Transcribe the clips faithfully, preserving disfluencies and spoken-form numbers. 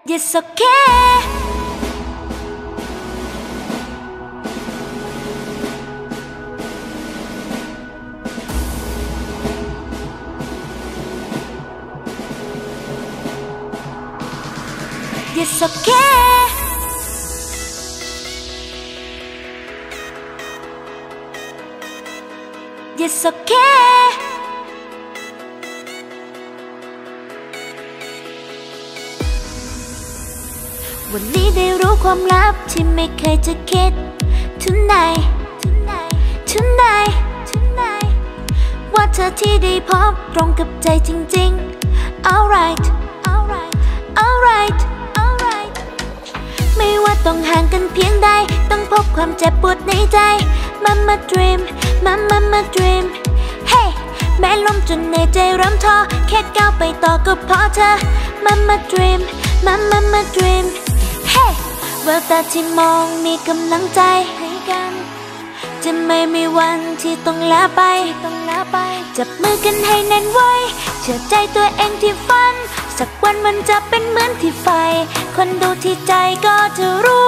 Yes okay Yes okay Yes okayวันนี้ได้รู้ความลับที่ไม่เคยจะคิด Tonight Tonight Tonight Tonight ว่าเธอที่ได้พบตรงกับใจจริงๆ Alright Alright Alright Alright ไม่ว่าต้องห่างกันเพียงใดต้องพบความเจ็บปวดในใจ Mama Dream Mama Mama Dream Hey แม้ล้มจนในใจเริ่มท้อแค่ก้าวไปต่อก็พอเธอ Mama Dream Mama Mama Dream Hey แววตาที่มองมีกำลังใจให้กันจะไม่มีวันที่ต้องลาไปต้องลาไปจับมือกันให้แน่นไว้เชื่อใจตัวเองที่ฝันสักวันมันจะเป็นเหมือนที่ไฟคนดูที่ใจก็จะรู้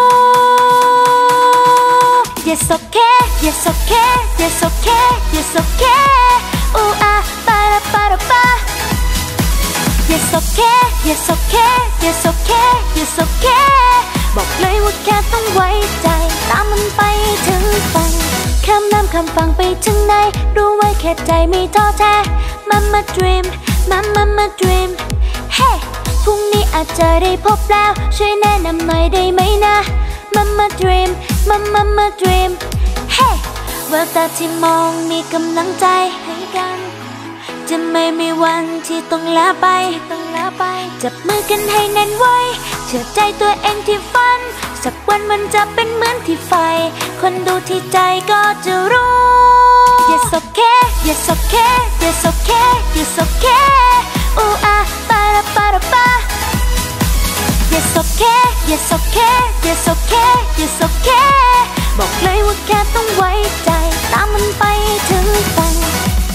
Yes okay Yes okay Yes okay Yes okay อูอาปาราปาราปา Yes okay Yes okay Yes okay Yes okay บอกเลยว่าแค่ต้องไว้ใจตามมันไปถึงฝั่งข้ามน้ำข้ามฝั่งไปถึงไหนรู้ไว้แค่ใจไม่ท้อแท้ Mama Dream Mama Mama Dream Hey พรุ่งนี้อาจจะได้พบแล้วช่วยแนะนำหน่อยได้ไหมนะ Mama Dream Mama Mama Dream Hey แววตาที่มองมีกำลังใจให้กันจะไม่มีวันที่ต้องลาไปต้องลาไปจับมือกันให้แน่นไว้เชื่อใจตัวเองที่ฝันสักวันมันจะเป็นเหมือนที่ไฟคนดูที่ใจก็จะรู้ Yes okay Yes okay Yes okay Yes okay อูอาปาราปาราปา Yes okay Yes okay Yes okay Yes okay บอกเลยว่าแค่ต้องไว้ใจตามมันไปถึงฝั่ง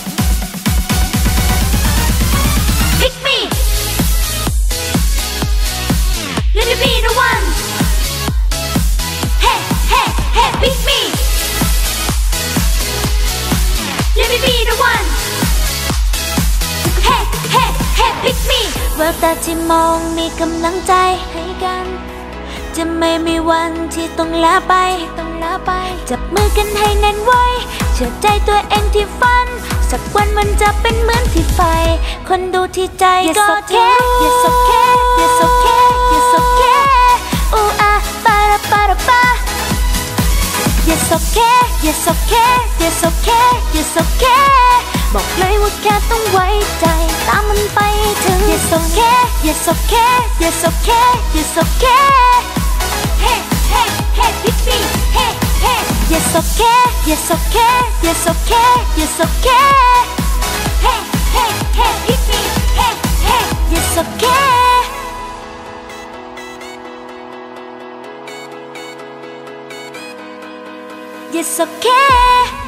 Pick me Let me be the one Hey, hey, hey, pick me Let me be the one Hey, hey, hey, pick me แววตาที่มองมีกำลังใจให้กันจะไม่มีวันที่ต้องลาไปต้องลาไปจับมือกันให้แน่นไว้เชื่อใจตัวเองที่ฝันสักวันมันจะเป็นเหมือนที่ไฟคนดูที่ใจก็จะรู้ Yes okay Yes okay Yes okay อูอาปาราปาราปา Yes okay Yes okay Yes okay Yes okay บอกเลยว่าแค่ต้องไว้ใจตามมันไปถึง Yes okay Yes okay Yes okay Yes okay Hey hey hey pick me Hey hey Yes okay Yes okay Yes okay Yes okay Hey hey hey pick me Hey hey Yes okay Yes okay